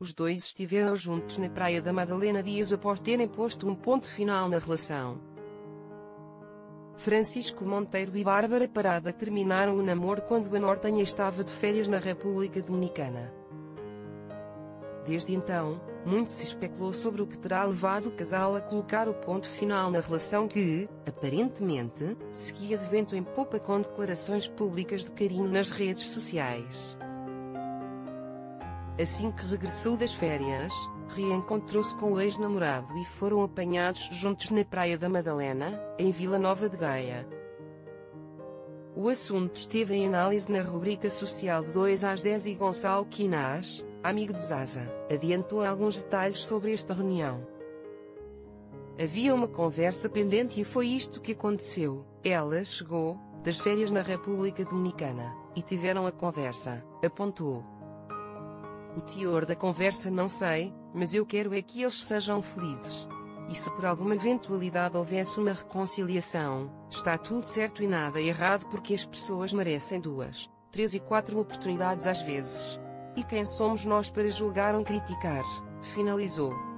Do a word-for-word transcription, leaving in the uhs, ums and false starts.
Os dois estiveram juntos na Praia da Madalena dias após terem posto um ponto final na relação. Francisco Monteiro e Bárbara Parada terminaram o namoro quando a nortenha estava de férias na República Dominicana. Desde então, muito se especulou sobre o que terá levado o casal a colocar o ponto final na relação que, aparentemente, seguia de vento em popa com declarações públicas de carinho nas redes sociais. Assim que regressou das férias, reencontrou-se com o ex-namorado e foram apanhados juntos na Praia da Madalena, em Vila Nova de Gaia. O assunto esteve em análise na rubrica social de dois às dez e Gonçalo Quinás, amigo de Zaza, adiantou alguns detalhes sobre esta reunião. Havia uma conversa pendente e foi isto que aconteceu. Ela chegou das férias na República Dominicana, e tiveram a conversa, apontou. O teor da conversa não sei, mas eu quero é que eles sejam felizes. E se por alguma eventualidade houvesse uma reconciliação, está tudo certo e nada errado porque as pessoas merecem duas, três e quatro oportunidades às vezes. E quem somos nós para julgar ou criticar? Finalizou.